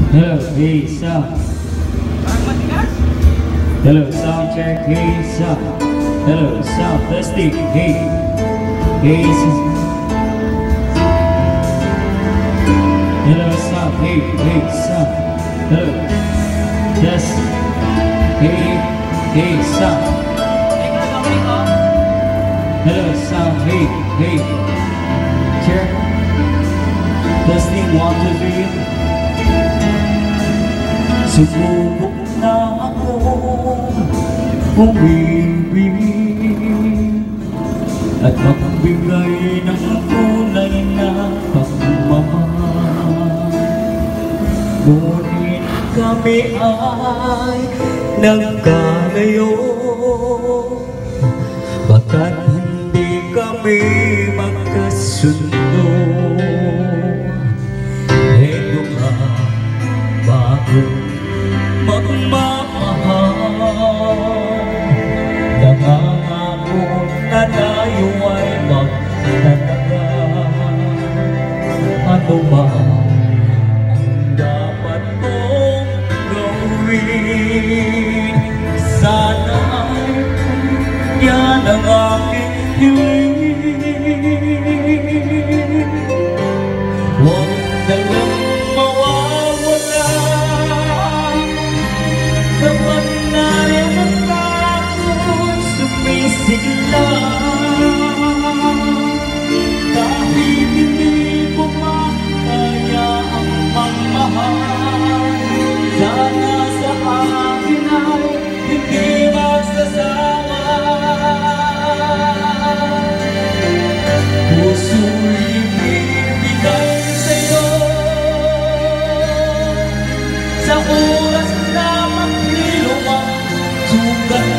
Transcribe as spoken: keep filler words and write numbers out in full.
Hello, hey, sound. Hello, sound check, hey, sound. Hello, sound testing, hey, hey, sound. Hello, sound, hey, hey, sound. Hello, yes, hey, hey, sound. Hello, sound, hey, hey, check. Testing, one, two, three. Sumubok na ako umibig at magbigay ng tunay na pagmamahal. Ngunit kami ay nagkalayo, baka't hindi kami magkasundo. Eto nga bago magmamahal, nangangako na tayo ay magtataga. Ano ba ang dapat kong gawin? Sana ay yan ang aking hiling. Huwag na lang mawawala kapag narinig ako'y sumisigla. Kahit hindi ko makaya ang magmahal, sana sa akin ay hindi magsasawa. Puso'y ibibigay sa'yo sa oras na magliluwang sugat